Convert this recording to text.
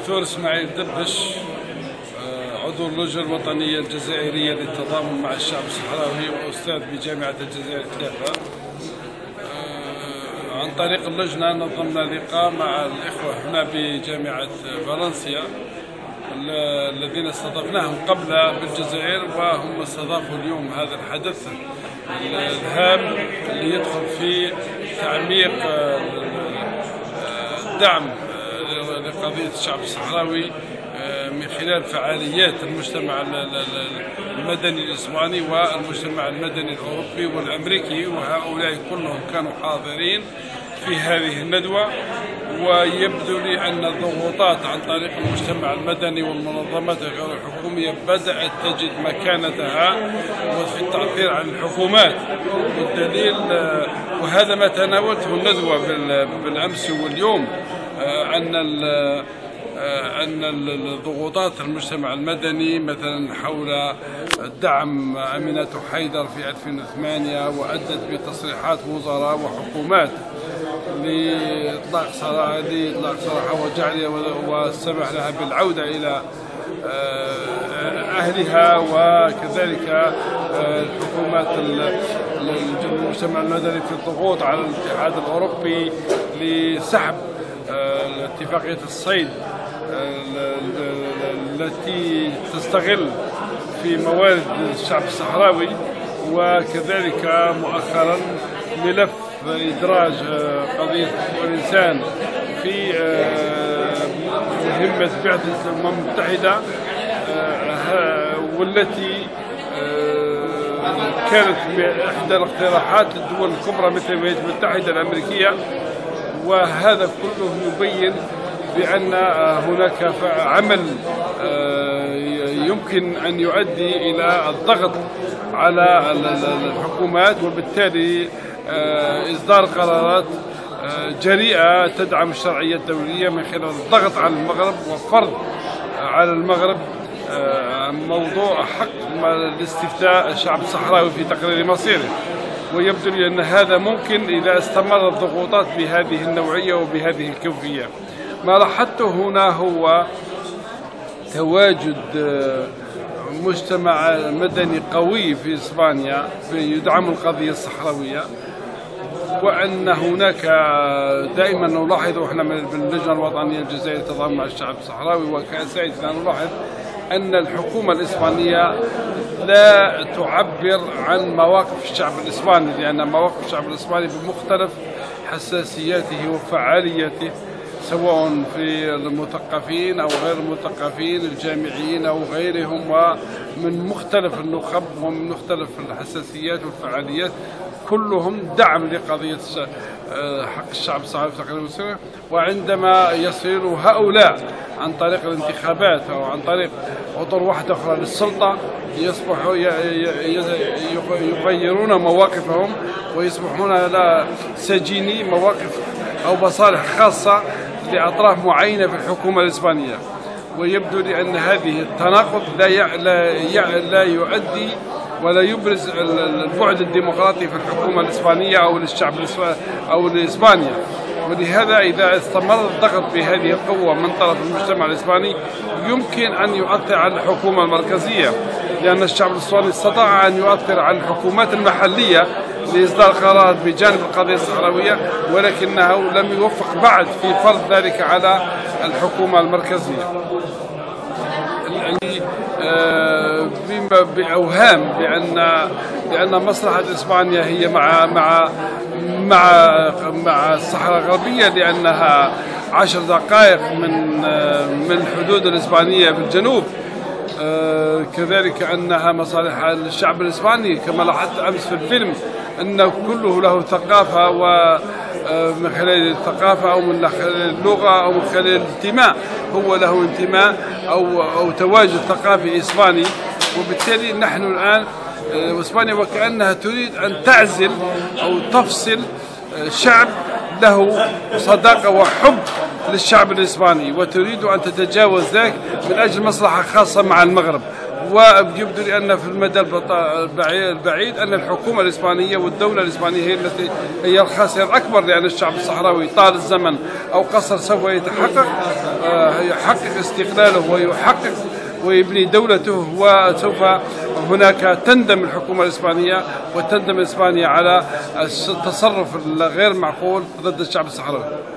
دكتور إسماعيل دبش، عضو اللجنة الوطنية الجزائرية للتضامن مع الشعب الصحراوي وأستاذ بجامعة الجزائر 3. عن طريق اللجنة نظمنا لقاء مع الإخوة هنا بجامعة فالنسيا الذين استضفناهم قبل بالجزائر، وهم استضافوا اليوم هذا الحدث الهام اللي يدخل في تعميق دعم لقضية الشعب الصحراوي من خلال فعاليات المجتمع المدني الإسباني والمجتمع المدني الأوروبي والأمريكي، وهؤلاء كلهم كانوا حاضرين في هذه الندوة. ويبدو لي أن الضغوطات عن طريق المجتمع المدني والمنظمات غير الحكومية بدأت تجد مكانتها وفي التأثير على الحكومات، والدليل وهذا ما تناولته الندوة بالأمس واليوم، أن الضغوطات المجتمع المدني مثلا حول دعم أمينة حيدر في 2008 وأدت بتصريحات وزراء وحكومات لإطلاق سراحها وجعلها والسمح لها بالعودة إلى أهلها، وكذلك الحكومات المجتمع المدني في الضغوط على الاتحاد الأوروبي لسحب اتفاقية الصيد التي تستغل في موارد الشعب الصحراوي، وكذلك مؤخرا ملف إدراج قضية حقوق الإنسان في مهمة بعثة الأمم المتحدة، والتي كانت إحدى الاقتراحات للدول الكبرى مثل الولايات المتحدة الأمريكية. وهذا كله يبين بأن هناك عمل يمكن أن يؤدي إلى الضغط على الحكومات، وبالتالي إصدار قرارات جريئة تدعم الشرعية الدولية من خلال الضغط على المغرب وفرض على المغرب موضوع حق الاستفتاء الشعب الصحراوي في تقرير مصيره. ويبدو لي أن هذا ممكن إذا استمرت الضغوطات بهذه النوعية وبهذه الكيفية. ما لاحظته هنا هو تواجد مجتمع مدني قوي في إسبانيا يدعم القضية الصحراوية، وأن هناك دائما نلاحظ احنا باللجنة الوطنية الجزائرية للتضامن مع الشعب الصحراوي وكأساتذة نلاحظ أن الحكومة الإسبانية لا تعبر عن مواقف الشعب الإسباني، لأن مواقف الشعب الإسباني بمختلف حساسياته وفعاليته، سواء في المثقفين أو غير المثقفين، الجامعيين أو غيرهم، ومن مختلف النخب ومن مختلف الحساسيات والفعاليات، كلهم دعم لقضية حق الشعب الصحراوي في تقرير مصيره. وعندما يصير هؤلاء عن طريق الانتخابات أو عن طريق أطر واحدة أخرى للسلطة يصبحوا يغيرون مواقفهم ويصبحون لا سجيني مواقف أو مصالح خاصة لأطراف معينة في الحكومة الإسبانية. ويبدو لي أن هذه التناقض لا يؤدي ولا يبرز البعد الديمقراطي في الحكومة الإسبانية أو للشعب أو لإسبانيا. ولهذا إذا استمر الضغط بهذه القوة من طرف المجتمع الإسباني يمكن أن يؤثر على الحكومة المركزية، لأن الشعب الإسباني استطاع أن يؤثر على الحكومات المحلية لإصدار قرارات بجانب القضية الصحراوية، ولكنه لم يوفق بعد في فرض ذلك على الحكومة المركزية. بأوهام بأن مصلحة إسبانيا هي مع الصحراء الغربية، لأنها 10 دقائق من الحدود الإسبانية بالجنوب، كذلك أنها مصالح الشعب الإسباني كما لاحظت أمس في الفيلم أنه كله له ثقافة، ومن خلال الثقافة أو من خلال اللغة أو من خلال الانتماء هو له انتماء أو تواجد ثقافي إسباني. وبالتالي نحن الآن إسبانيا وكأنها تريد أن تعزل أو تفصل شعب له صداقة وحب للشعب الإسباني، وتريد أن تتجاوز ذلك من أجل مصلحة خاصة مع المغرب. ويبدو لي أن في المدى البعيد أن الحكومة الإسبانية والدولة الإسبانية هي التي هي الخاسر الأكبر، لأن الشعب الصحراوي طال الزمن أو قصر سوف يحقق استقلاله ويحقق ويبني دولته، وسوف هناك تندم الحكومة الإسبانية وتندم إسبانيا على التصرف الغير معقول ضد الشعب الصحراوي.